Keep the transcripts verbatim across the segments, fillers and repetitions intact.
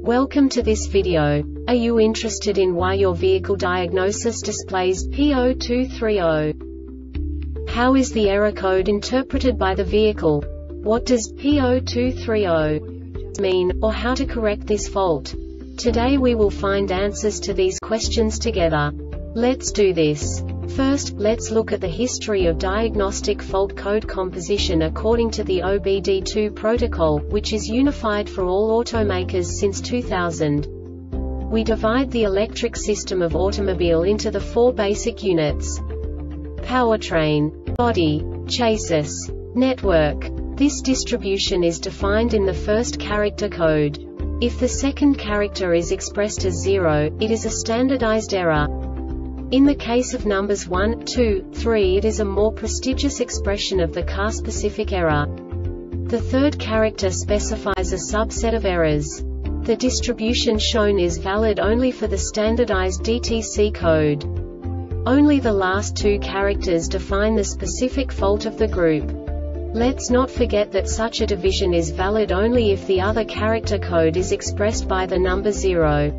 Welcome to this video. Are you interested in why your vehicle diagnosis displays P zero two three zero? How is the error code interpreted by the vehicle? What does P zero two three zero mean, or how to correct this fault? Today we will find answers to these questions together. Let's do this. First, let's look at the history of diagnostic fault code composition according to the O B D two protocol, which is unified for all automakers since two thousand. We divide the electric system of automobile into the four basic units: powertrain, body, chassis, network. This distribution is defined in the first character code. If the second character is expressed as zero, it is a standardized error. In the case of numbers one, two, three, it is a more prestigious expression of the car-specific error. The third character specifies a subset of errors. The distribution shown is valid only for the standardized D T C code. Only the last two characters define the specific fault of the group. Let's not forget that such a division is valid only if the other character code is expressed by the number zero.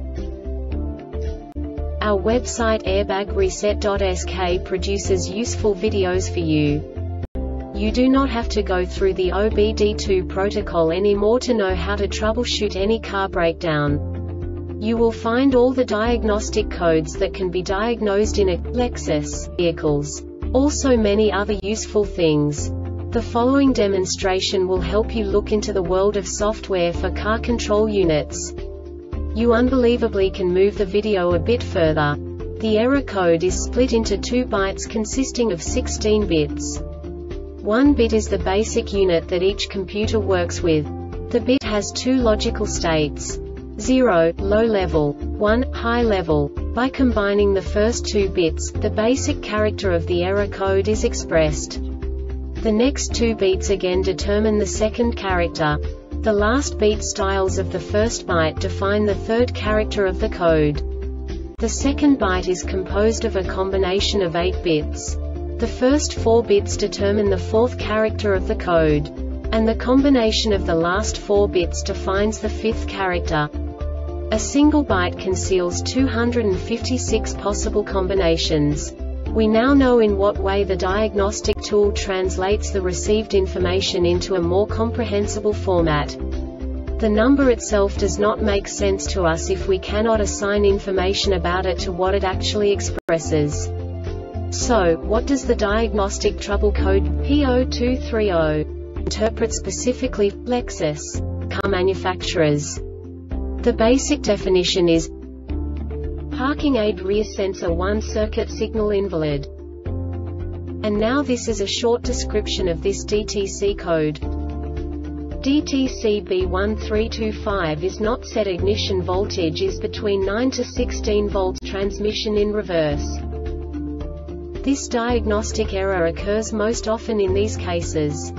Our website airbag reset dot S K produces useful videos for you. You do not have to go through the O B D two protocol anymore to know how to troubleshoot any car breakdown. You will find all the diagnostic codes that can be diagnosed in a Lexus vehicles. Also many other useful things. The following demonstration will help you look into the world of software for car control units. You unbelievably can move the video a bit further. The error code is split into two bytes consisting of sixteen bits. One bit is the basic unit that each computer works with. The bit has two logical states: zero, low level, one, high level. By combining the first two bits, the basic character of the error code is expressed. The next two bits again determine the second character. The last beat styles of the first byte define the third character of the code. The second byte is composed of a combination of eight bits. The first four bits determine the fourth character of the code. And the combination of the last four bits defines the fifth character. A single byte conceals two hundred fifty-six possible combinations. We now know in what way the diagnostic tool translates the received information into a more comprehensible format. The number itself does not make sense to us if we cannot assign information about it to what it actually expresses. So, what does the diagnostic trouble code P zero two three zero interpret specifically for Lexus car manufacturers? The basic definition is parking aid rear sensor one circuit signal invalid. And now this is a short description of this D T C code. D T C B one three two five is not set. Ignition voltage is between nine to sixteen volts. Transmission in reverse. This diagnostic error occurs most often in these cases: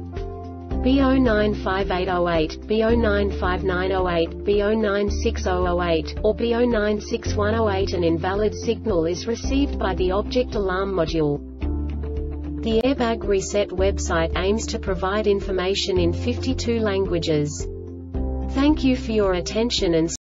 B zero nine five eight zero eight, B zero nine five nine zero eight, B zero nine six zero zero eight, or B zero nine six one zero eight. An invalid signal is received by the object alarm module. The Airbag Reset website aims to provide information in fifty-two languages. Thank you for your attention and